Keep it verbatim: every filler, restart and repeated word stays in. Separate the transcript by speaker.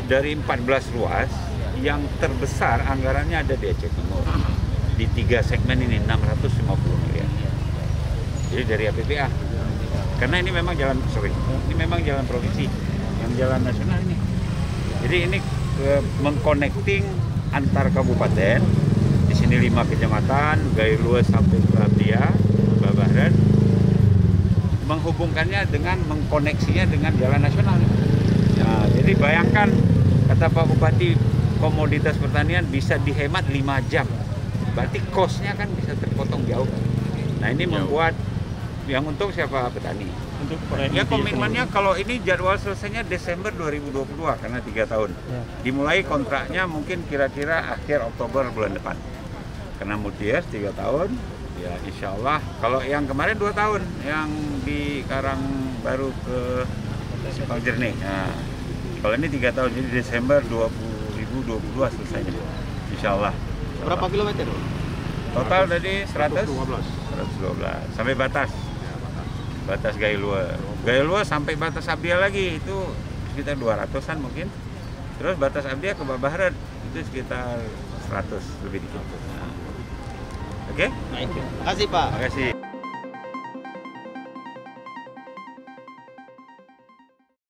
Speaker 1: dari empat belas ruas, yang terbesar anggarannya ada di Aceh Timur. Di tiga segmen ini enam ratus lima puluh miliar. Jadi dari A P B A. Karena ini memang jalan sorry, ini memang jalan provinsi, yang jalan nasional ini. Jadi ini e, mengconnecting antar kabupaten. Di sini lima kecamatan, Gailua sampai ke Abdia, Babaran, menghubungkannya dengan mengkoneksinya dengan jalan nasional. Nah, jadi bayangkan, kata Pak Bupati, komoditas pertanian bisa dihemat lima jam. Berarti cost-nya kan bisa terpotong jauh. Nah, ini jauh. Membuat yang untung siapa? Petani. Untuk ya komitmennya kalau ini jadwal selesainya Desember dua ribu dua puluh dua karena tiga tahun. Ya. Dimulai kontraknya mungkin kira-kira akhir Oktober bulan depan. Karena multi-years tiga tahun, ya insya Allah. Kalau yang kemarin dua tahun, yang di Karang Baru ke Simpang Jernih. Nah, kalau ini tiga tahun, jadi Desember dua ribu dua puluh dua selesainya. Insya Allah.
Speaker 2: Berapa kilometer?
Speaker 1: Total dari seratus dua belas sampai batas. Batas Gailua. Gailua sampai batas Abdia lagi itu sekitar dua ratusan mungkin. Terus batas Abdia ke Babaran itu sekitar seratus lebih dikit. Nah. Oke? Okay?
Speaker 2: Terima kasih, Pak.
Speaker 1: Terima kasih.